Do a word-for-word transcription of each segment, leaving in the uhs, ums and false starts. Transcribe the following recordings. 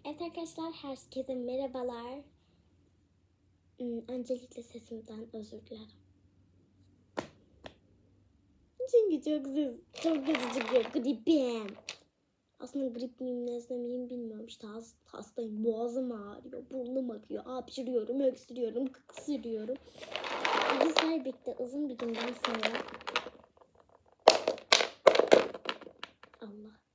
Evet arkadaşlar, herkese merhabalar. Hmm, öncelikle sesimden özür dilerim. Çünkü çok ses, çok kötü çıkıyor gripim. Aslında grip miyim, nezle miyim bilmiyorum. İşte hastayım, boğazım ağrıyor, burnum akıyor, hapşırıyorum, öksürüyorum, kıksırıyorum. Bizler birlikte uzun bir günden sonra... Allah.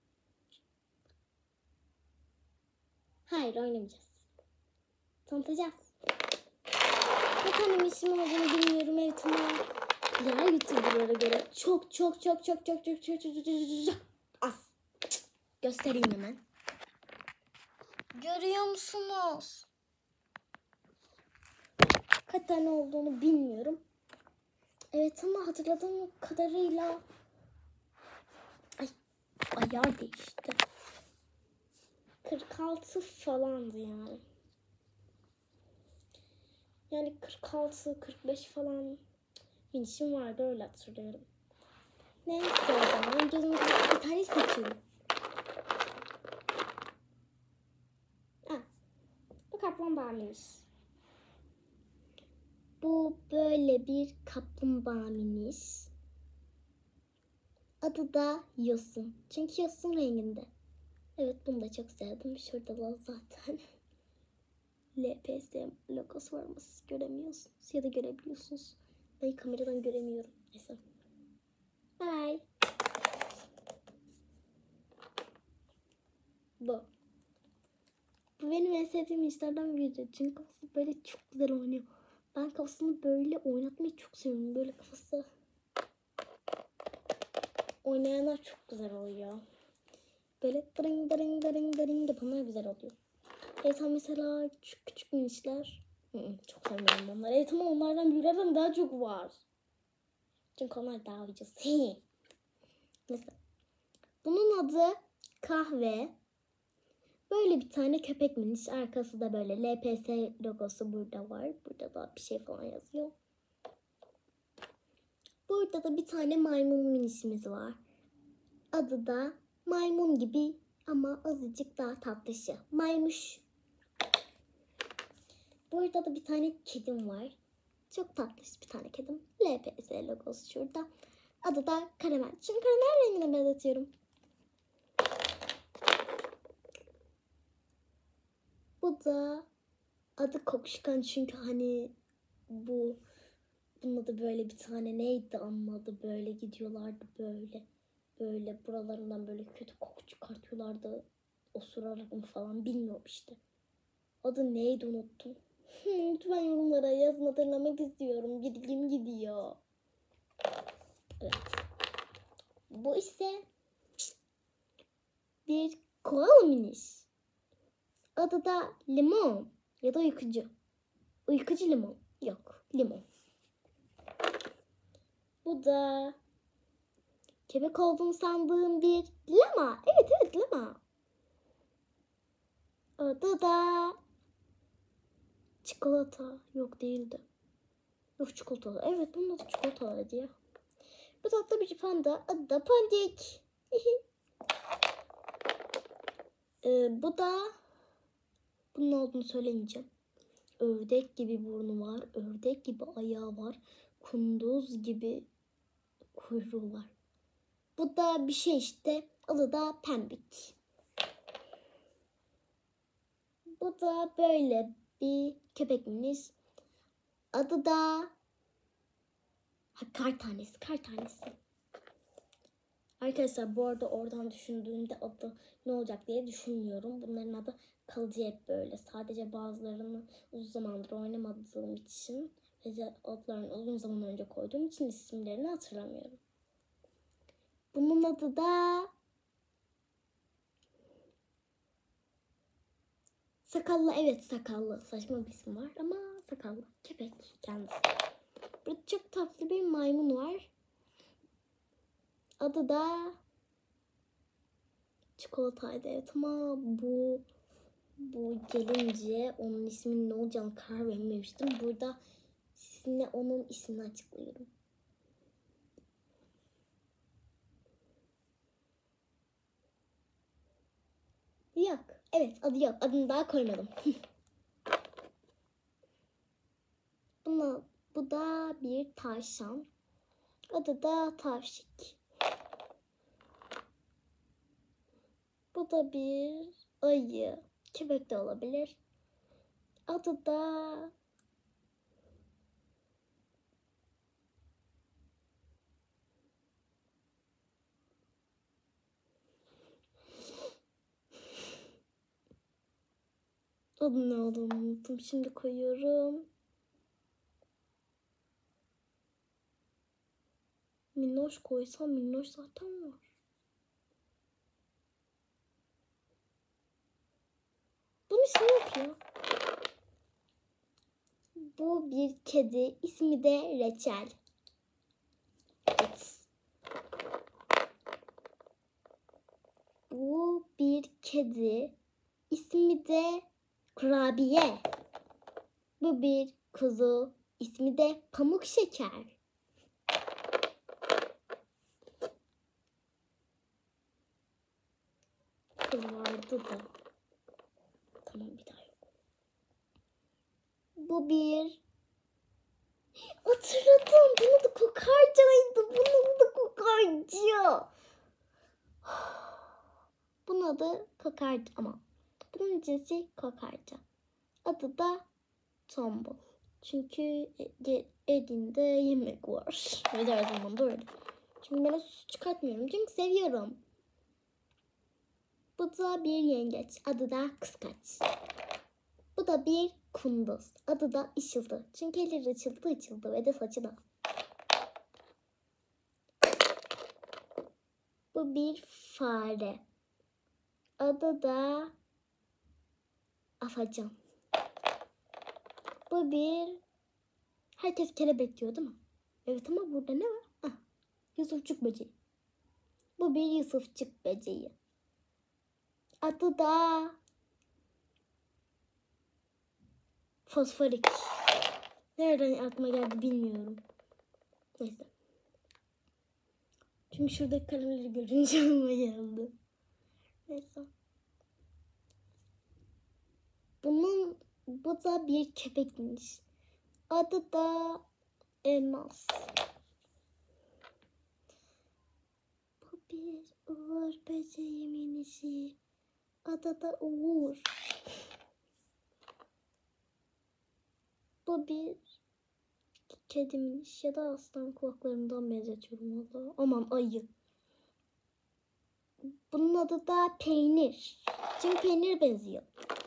Hayır, oynamayacağız. Tanıtacağız. Ne tane işim olduğunu bilmiyorum, evet ama diğer YouTuber'lara göre çok çok çok çok çok çok çok çok çok çok çok az. Göstereyim hemen. Görüyor musunuz? Kaç tane olduğunu bilmiyorum. Evet ama hatırladığım kadarıyla ay ayar değişti. kırk altı falandı yani. Yani kırk altı kırk beş falan minişim vardı, öyle hatırlıyorum. Neyse o zaman gözümü bir tane seçiyorum. Ah, bu kaplumbağa miniş. Bu böyle bir kaplumbağa miniş. Adı da Yosun. Çünkü yosun renginde. Evet, bunu da çok sevdim. Şurada da zaten L P S logosu var ama siz göremiyorsunuz ya da görebiliyorsunuz. Ben kameradan göremiyorum. Neyse. Bye. Bu. Bu benim en sevdiğim işlerden biri. Çünkü kafası böyle çok güzel oynuyor. Ben kafasını böyle oynatmayı çok seviyorum. Böyle kafası oynayanlar çok güzel oluyor. Böyle dırın dırın dırın dırın yapanlar güzel oluyor. Evet ama mesela küçük küçük minişler çok sevmiyorum onları. Evet ama onlardan büyüklerden daha çok var. Çünkü onlar daha ucuz. Mesela bunun adı kahve. Böyle bir tane köpek miniş. Arkası da böyle L P S logosu burada var. Burada da bir şey falan yazıyor. Burada da bir tane maymun minişimiz var. Adı da maymun gibi ama azıcık daha tatlışı. Maymuş. Burada da bir tane kedim var. Çok tatlış bir tane kedim. L P S logosu şurada. Adı da karamel. Çünkü karamel rengine benzetiyorum. Bu da adı Kokuşkan, çünkü hani bu bunun adı böyle bir tane neydi anladı, böyle gidiyorlardı böyle böyle buralarından böyle kötü koku çıkartıyorlardı osurarak mı falan, bilmiyorum işte. Adı neydi, unuttum. Lütfen yorumlara yazın, hatırlamak istiyorum. Bilgim gidiyor. Evet. Bu ise bir koala miniş. Adı da limon ya da uykucu. Uykucu limon. Yok, limon. Bu da köpek olduğunu sandığım bir lama. Evet evet lama. Adı da çikolata. Yok, değildi. Yok, çikolatalı. Evet, bunun adı çikolatalıydı ya. Bu tatlı bir panda. Adı da Pandik. ee, bu da bunun olduğunu söylemeyeceğim. Ördek gibi burnu var. Ördek gibi ayağı var. Kunduz gibi kuyruğu var. Bu da bir şey işte. Adı da Pembik. Bu da böyle bir köpekmiş. Adı da ha, kar tanesi. Kar tanesi. Arkadaşlar bu arada oradan düşündüğümde adı ne olacak diye düşünmüyorum. Bunların adı kalıcı hep böyle. Sadece bazılarını uzun zamandır oynamadığım için ve adlarını uzun zaman önce koyduğum için isimlerini hatırlamıyorum. Bunun adı da sakallı. Evet, sakallı. Saçma bir isim var ama sakallı. Köpek kendisi. Burada çok tatlı bir maymun var. Adı da çikolataydı. Evet ama bu bu gelince onun isminin ne olacağını karar vermemiştim. Burada sizinle onun ismini açıklıyorum. Yok. Evet, adı yok. Adını daha koymadım. Buna, bu da bir tavşan. Adı da Tavşik. Bu da bir ayı. Köpek de olabilir. Adı da adı ne olduğunu unuttum. Şimdi koyuyorum. Minnoş koysam minnoş zaten var. Bunun ismi yok ya. Bu bir kedi. İsmi de Reçel. Evet. Bu bir kedi. İsmi de Kurabiye. Bu bir kuzu. İsmi de Pamuk Şeker. Kız vardı da. Tamam, bir daha yok. Bu bir... Hatırladım. Bunun adı Kokarca'ydı. Bunun adı Kokarca. Bunun adı Kokarca ama bunun cinsi Kokarca. Adı da Tombul. Çünkü elinde yemek var. Ve her zaman da öyle. Çünkü ben su çıkartmıyorum. Çünkü seviyorum. Bu da bir yengeç. Adı da Kıskaç. Bu da bir kunduz. Adı da Işıltı. Çünkü elleri ışıltı ışıltı ve de saçı da. Bu bir fare. Adı da Afacan. Bu bir... Herkes kelebek diyor değil mi? Evet ama burada ne var? Ah, Yusufçuk böceği. Bu bir Yusufçuk böceği. Adı da Fosforik. Nereden aklıma geldi bilmiyorum. Neyse. Çünkü şurada karaları görünce aklıma geldi. Neyse. Bunun, bu da bir köpekmiş. Adı da Elmas. Bu bir uğur böceği minişi. Adı da Uğur. Bu bir kedi miniş ya da aslan, kulaklarından benzetiyorum valla. Aman ayı. Bunun adı da Peynir. Çünkü peynir benziyor.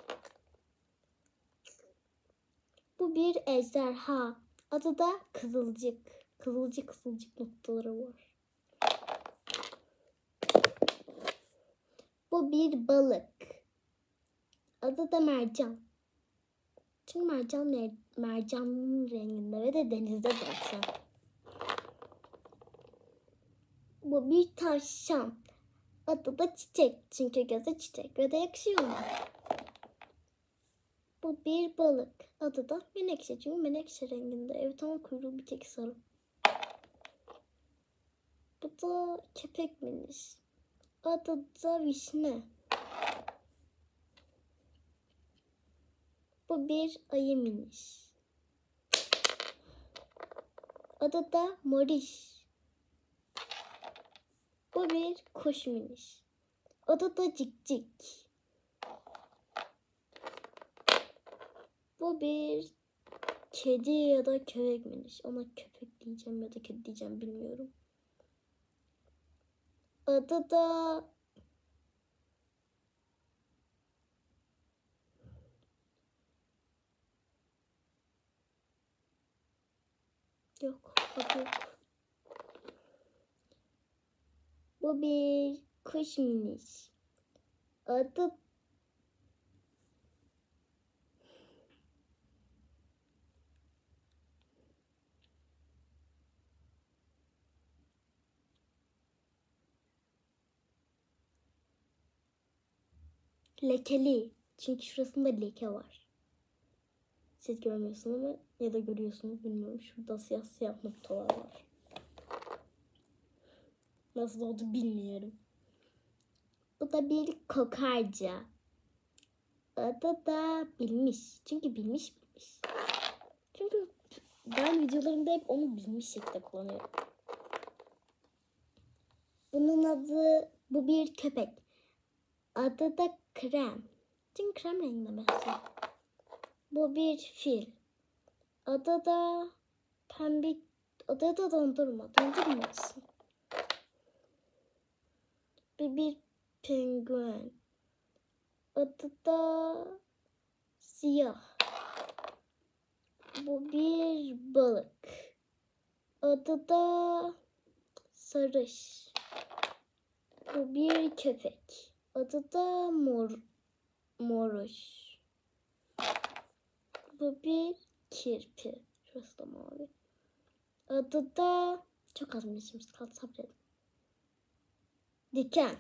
Bu bir ejderha. Adı da Kızılcık. Kızılcık kızılcık noktaları var. Bu bir balık. Adı da mercan. Çünkü mercan mer mercanın renginde ve de denizde zaten. Bu bir tavşan. Adı da Çiçek. Çünkü gözü çiçek ve de yakışıyor ona. Bu bir balık. Adı da Menekşe. Çünkü menekşe renginde. Evet ama kuyruğu bir tek sarı. Bu da köpek miniş. Adı da Vişne. Bu bir ayı miniş. Adı da Moriş. Bu bir kuş miniş. Adı da Cikcik. Bu bir kedi ya da köpek miniş. Ona köpek diyeceğim ya da kedi diyeceğim bilmiyorum. Adı da yok. Adı yok. Bu bir kuş miniş. Adı lekeli. Çünkü şurasında leke var. Siz görmüyorsunuz ama ya da görüyorsunuz bilmiyorum. Şurada siyah siyah noktalar var. Nasıl oldu bilmiyorum. Bu da bir kokarca. Adı da bilmiş. Çünkü bilmiş bilmiş. Çünkü ben videolarımda hep onu bilmiş şekilde kullanıyorum. Bunun adı, bu bir köpek. Adı da krem. Çünkü krem renginde mesela. Bu bir fil. Adı da pembe. Adı da dondurma. Dondurma olsun. Bu bir penguen. Adı da siyah. Bu bir balık. Adı da sarış. Bu bir köpek. Adı da mor, moruş. Bu bir kirpi. Şurası da mavi. Adı da çok az minişimiz kaldı, sabredin. Diken.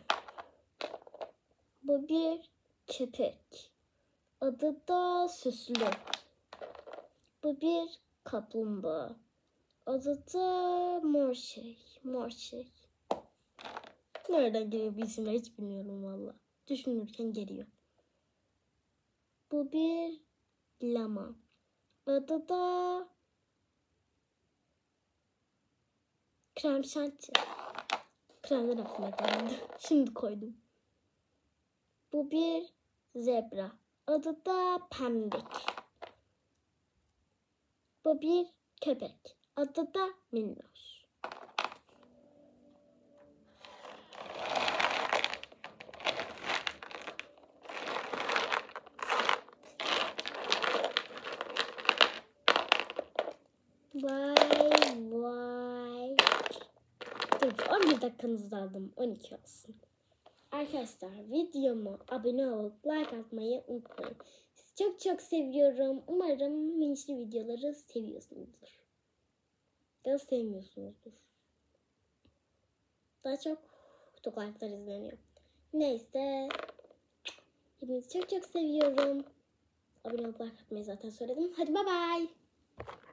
Bu bir köpek. Adı da süslü. Bu bir kaplumbağa. Adı da mor şey. Mor şey. Nereden geliyor bu isimler hiç bilmiyorum valla. Düşünürken geliyor. Bu bir lama. Adı da krem şanti. Kremden aklıma geldi. Şimdi koydum. Bu bir zebra. Adı da pembik. Bu bir köpek. Adı da minnoş. Vay vay. Dur, on bir dakikanızı aldım. on iki olsun. Arkadaşlar videoma abone olup like atmayı unutmayın. Sizi çok çok seviyorum. Umarım minişli videoları seviyorsunuzdur. Ya da sevmiyorsunuzdur. Daha çok tokatlar izleniyor. Neyse. Hepinizi çok çok seviyorum. Abone olup like atmayı zaten söyledim. Hadi bay bay.